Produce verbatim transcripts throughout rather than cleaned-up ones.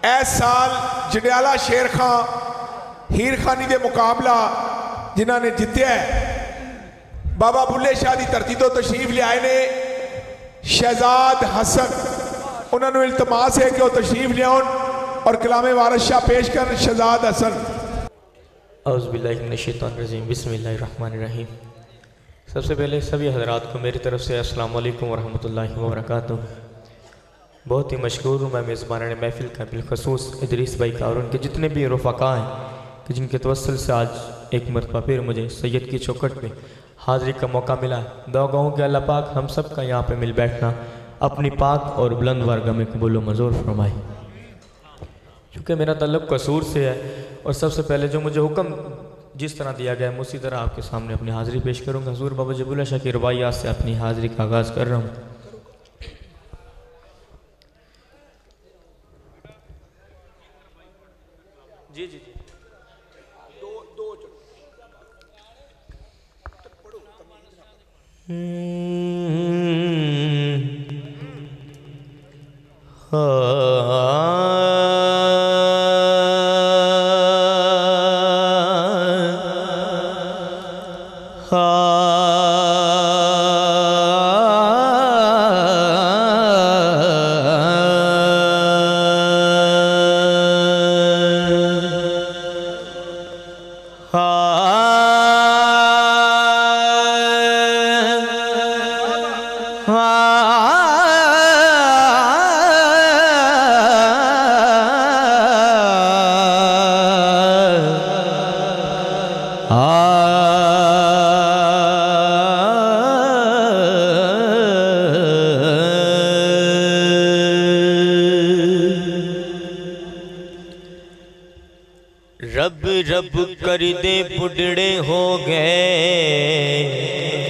इस साल जंडियाला शेर खां हीर खानी के मुकाबला जिन्होंने जितया है बाबा बुल्ले शाह की धरती तो तशरीफ लियाए ने शहजाद हसन। उन्होंने इल्तमास है कि वह तशरीफ लियाउन और कलामे वारिस शाह पेश कर। शहजाद हसन। औज़ुबिल्लाहिमिनश्शैतानिर्रजीम बिस्मिल्लाहिर्रहमानिर्रहीम। सबसे पहले सभी हज़रात को मेरी तरफ से अस्सलाम वालेकुम वरहमतुल्लाहि वबरकातुहू। बहुत ही मशहूर हूँ मैं मेज़बान महफिल का, बिलखसूस इदरीस भाई का और उनके जितने भी रफ़क़ा हैं कि जिनके तवस्सुल से आज एक मरतबा फिर मुझे सैयद की चौखट पे हाज़िरी का मौका मिला। दुआ गो कि अल्लाह पाक हम सब का यहाँ पे मिल बैठना अपनी पाक और बुलंद वारगाह में कबूल व मंजूर फरमाए। क्योंकि मेरा ताल्लुक़ कसूर से है और सबसे पहले जो मुझे हुक्म जिस तरह दिया गया है उसी तरह आपके सामने अपनी हाज़िरी पेश करूँगा। हुज़ूर बाबा जबुल्ला शाह की रुबाइयात से अपनी हाज़िरी का आगाज़ कर रहा हूँ। जी जी जी दो दो रब रब कर दे बुढ़ड़े हो गए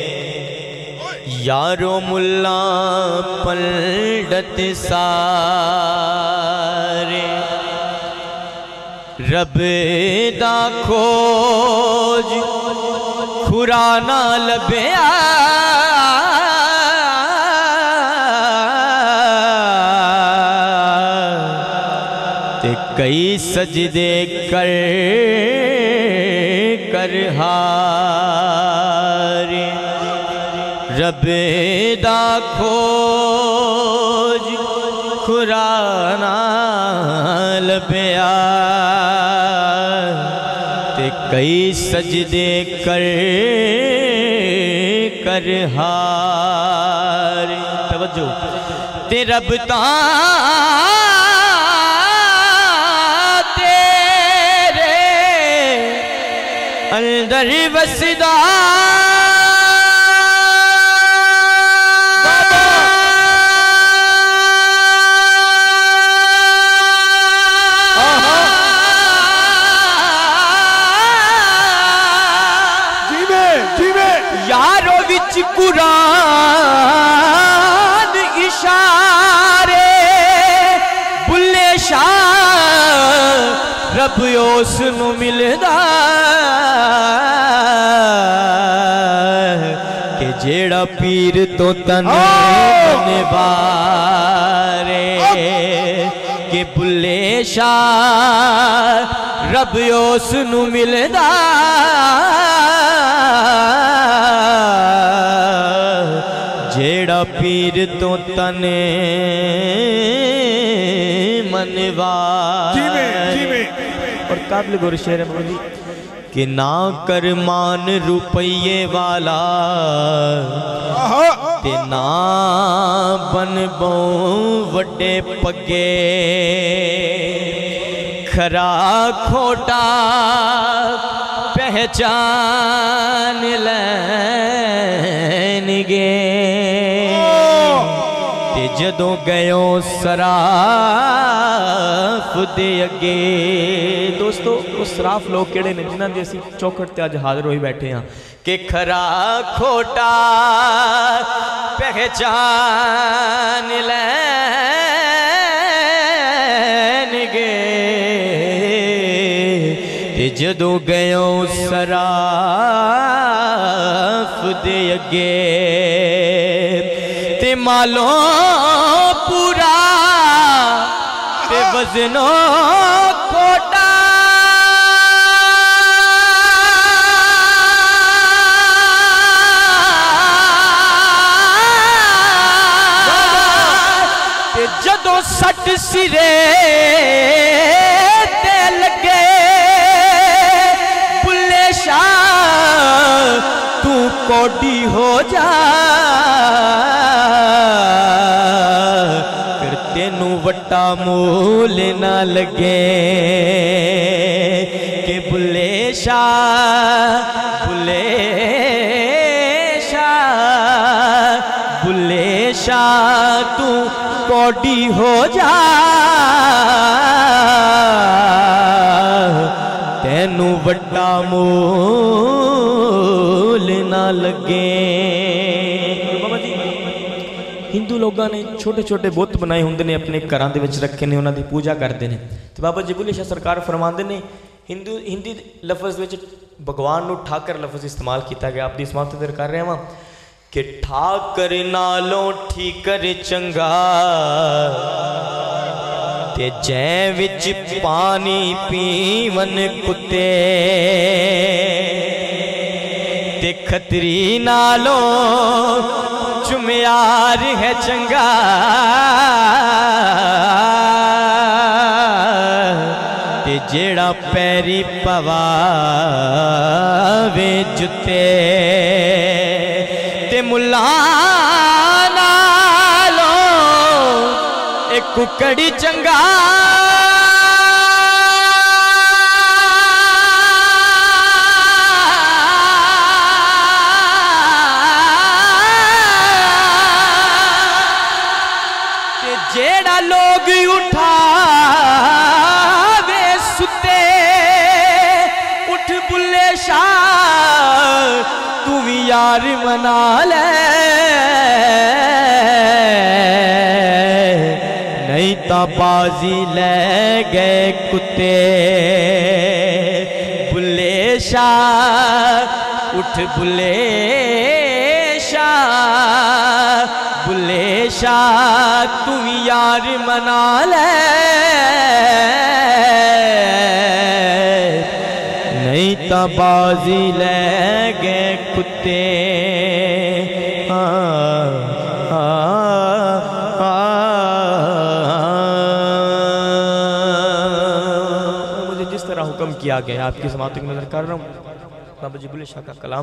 यारो मुल्ला पंडित सारे। रब दा खोज खुराना लभया ते कई सजदे कर कर हारे। रब दा खोज खुराना लभया ते कई सजदे कर कर हारे। तवज्जो ते रब ता अंदर वसदा जीवे जीवे यारो विच कुरान इशारे। बुल्ले शाह रब उस नू मिलदा के जेड़ा पीर तो तने बारे के बुल्ले शाह रब उस नू मिलदा जेड़ा पीर तो तने मनवा। और काबिल गुर शेर बोली कि ना कर मान रुपये वाला ते ना बन बो वड्डे पगे। खरा खोटा पहचान लैनगे ते जदों गयो सराफ दे अगे। दोस्तों वो सराफ लोग केड़े ने जिन्हां दे असीं चौखट ते अज हाज़र होई बैठे हाँ कि खरा खोटा पहचान लैनगे ते जदों गयो सराफ दे अगे ते मालो पूरा ते वजनो खोटा जदों सट सिरे ते लगे बुल्ले शाह तू कोडी हो जा फिर तेनू वट्टा मूल ना लगे कि बुल्ले शाह बुल्ले शाह बुल्ले शाह तू कोडी हो जा तेनू वड्डा मूल ना लगे। बाबा जी हिंदू लोगों ने छोटे छोटे बुत बनाए होंगे ने अपने घरों के विच रखे ने उन्होंने पूजा करते हैं। तो बाबा जी बुल्ले शाह सरकार फरमाते ने हिंदू हिंदी लफज विच भगवान नू ठाकर लफज इस्तेमाल किया गया। आपकी समाप्त कर रहा वहाँ कि ठाकर नालों ठीकर चंगा ते जै विच पानी पीवन कुत्ते ते खतरी नालों चुम्यार है चंगा ते जेड़ा पैरी पवावे जुत्ते मुला नालो एक कुकड़ी चंगा ते जेड़ा लोग उठावे सुते उठ बुल्ले शाह तू भी यार मना ले नहीं ता बाजी ले गए कुत्ते बुल्ले शाह उठ बुल्ले शाह बुल्ले शाह तू भी यार मना ले नहीं ता बाजी ले गए कुत्ते। हाँ मुझे जिस तरह हुक्म किया गया आपकी समाप्ति की नजर कर रहा हूँ। बाबा जी बुल्ले शाह का कलाम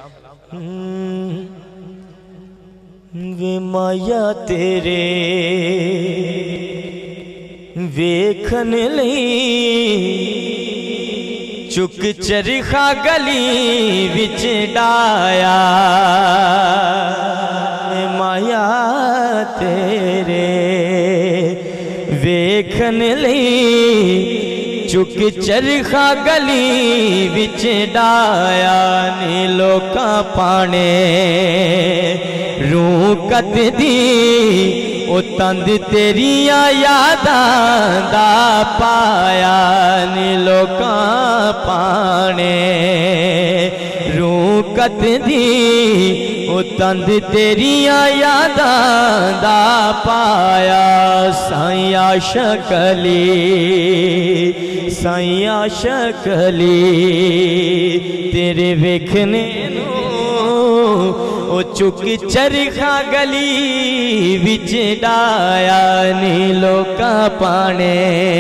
वे माया तेरे वेखन लई चुक चरखा गली विच डाया माया तेरे वेखन लई चुक चरखा गली विच डाया नी लोकां पाने रूह कत दी ओ तंद तेरिया यादां दा पाया नी लोकां पाने रूह कत दी ओ तंद तेरिया यादां दा पाया साईं आशिक अली साईं आशिक अली तेरे वेखने ओ चुक चरखा गली विच डाया नी लोकां पाने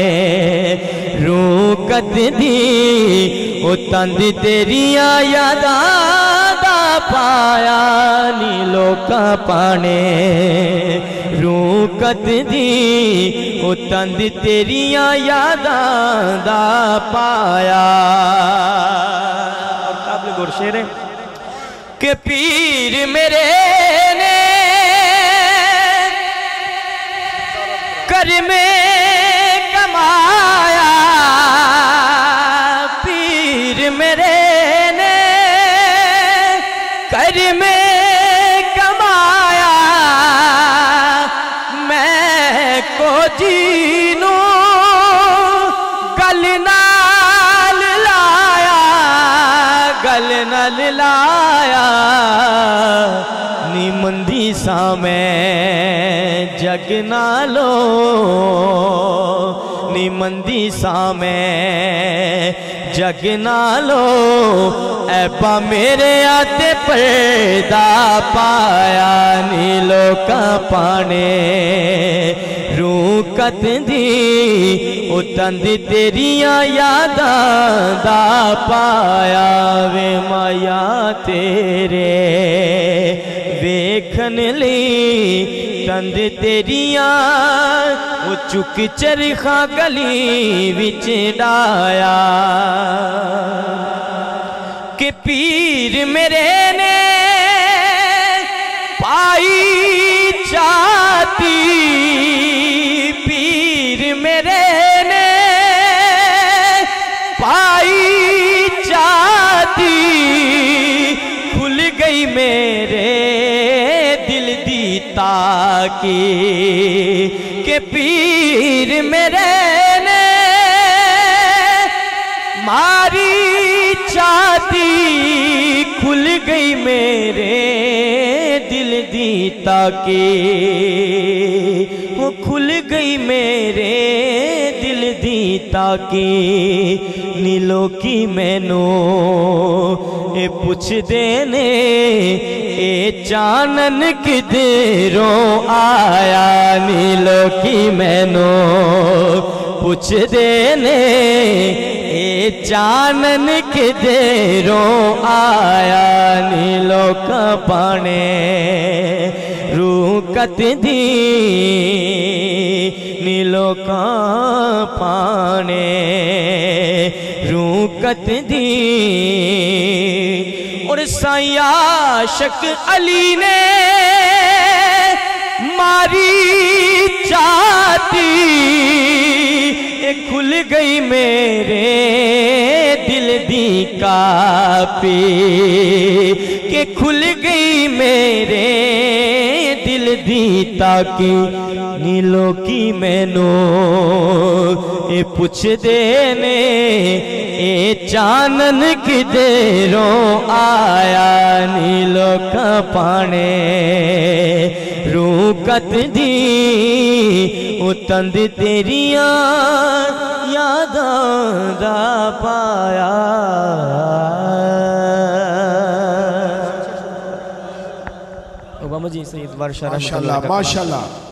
रूह कत दी ओ तंद तेरिया यादां दा पाया नी लोकां पाने रूह कत दी ओ तंद तेरिया यादां दा पाया। और काबिल गौर शेर है के पीर मेरे ने कर में कमाया पीर मेरे ने कर में कमाया मैं को जीनू गल नाल लाया गल नाल लाया नी मंदी सा मैं जग नालो नी मंदी सामे जग नालो ऐपा मेरे आते पर्दा पाया नी लोका पाने रूह कतदी उतंद तेरिया यादां दा पाया वे माया तेरे वेखन ली तंद तेरिया वो चुक चरखा गली विच डाया के पीर मेरे ने पाई चाहती पीर मेरे ने पाई चाहती खुल गई मेरे दिल दी ताकी के पीर मेरे ने मारी चाहती खुल गई मेरे दिल दी ताकी वो खुल गई मेरे दिल दी ताकी नीलो की मैनू ए पुछ देने ए चानन किधरों आया नीलो की मैनू पुछ देने ए चानन किधरों आया नीलो का पाने रूह कतदी नीलो का पाने रूह कतदी और साईं आशिक अली ने मारी चाहती खुल गई मेरे दिल दी कापी के खुल गई मेरे दिल दी ताकी नीलो की मैनू ए पुछ देने ए चानन किधरों आया नीलो का पाने रूह कतदी उतंद तेरिया यादां दा पाया। जी सईद बादशाह माशाल्लाह माशाल्लाह।